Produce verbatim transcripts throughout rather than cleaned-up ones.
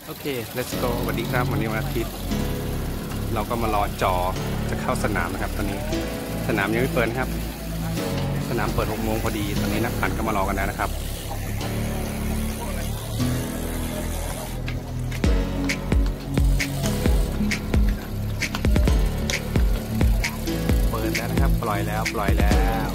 โอเค let's go สวัสดีครับวันนี้วันอาทิตย์เราก็มารอจอจะเข้าสนามนะครับตอนนี้สนามยังไม่เปิดครับสนามเปิดหกโมงพอดีตอนนี้นักปั่นก็มารอกันแล้วนะครับเปิดแล้วนะครับปล่อยแล้วปล่อยแล้ว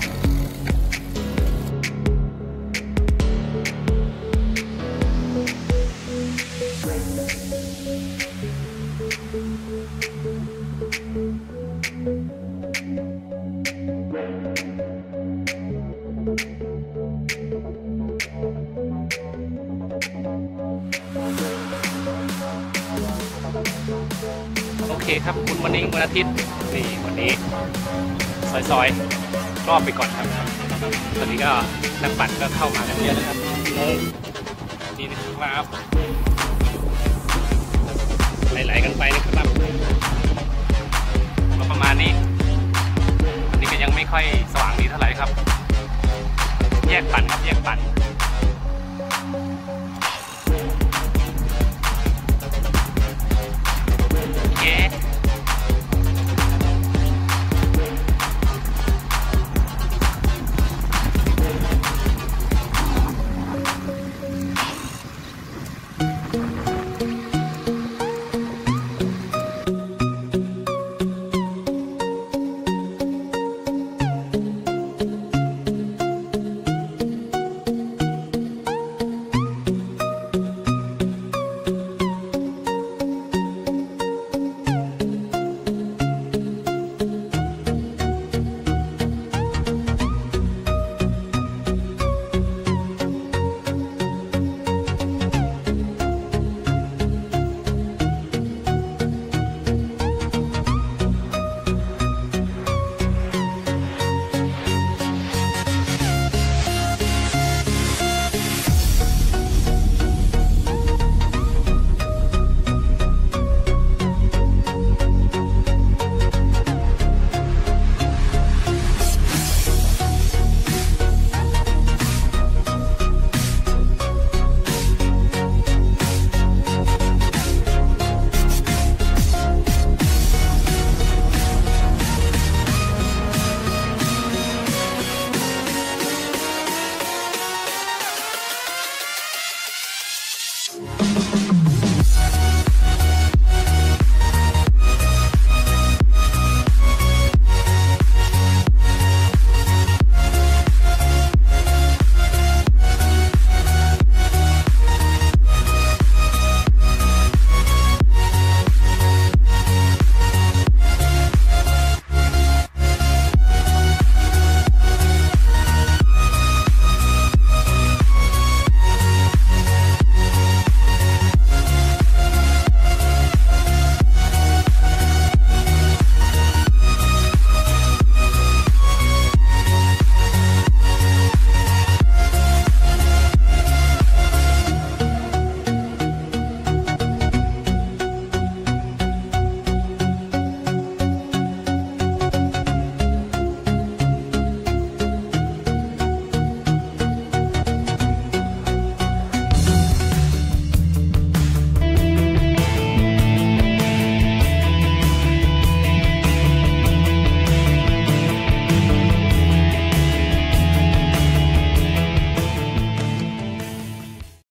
โอเคครับคุณวันนี้วันอาทิตย์นี่วันนี้ซอยๆรอบไปก่อนครับตอนนี้ก็นักปั่นก็เข้ามากันเยอะแล้วครับนี่นะครับไหลๆกันไปนะครับก็ประมาณนี้ตอนนี้ก็ยังไม่ค่อยสว่างดีเท่าไหร่ครับแยกปั่นครับแยกปั่น